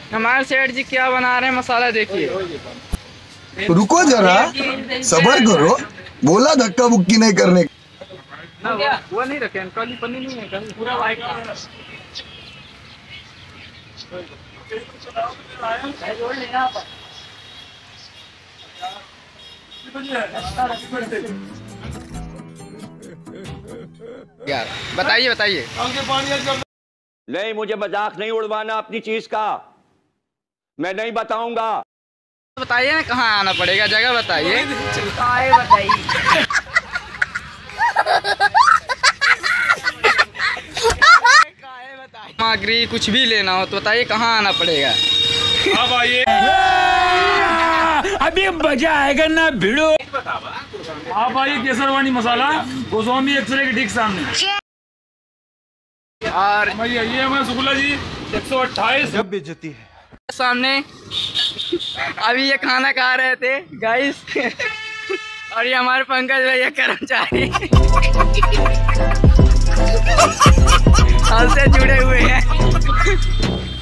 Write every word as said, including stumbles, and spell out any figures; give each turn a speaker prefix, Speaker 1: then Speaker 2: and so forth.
Speaker 1: हमारे सेठ जी क्या बना रहे हैं, मसाला देखिए।
Speaker 2: रुको जरा, सबर करो, बोला धक्का बुक्की नहीं करने।
Speaker 1: ना वो, वो नहीं रखे, काली पन्नी नहीं है, काली पूरा वाइट। यार बताइए बताइए।
Speaker 3: नहीं, मुझे मजाक नहीं उड़वाना अपनी चीज का, मैं नहीं बताऊंगा।
Speaker 1: बताइए ना कहाँ आना पड़ेगा, जगह बताइए। बताइए सामग्री कुछ भी लेना हो तो बताइए कहाँ आना पड़ेगा।
Speaker 4: अब आइए, अभी मजा आएगा ना भिड़ो। आप आइए केसरवानी मसाला, गोस्वामी एक्सरे के ठीक सामने।
Speaker 1: और
Speaker 4: भैया ये हमारे सुकुला जी एक सौ अट्ठाईस बेइज्जती है
Speaker 1: सामने अभी ये खाना खा रहे थे गाइस। और ये हमारे पंकज भैया कर्मचारी हमसे जुड़े हुए हैं।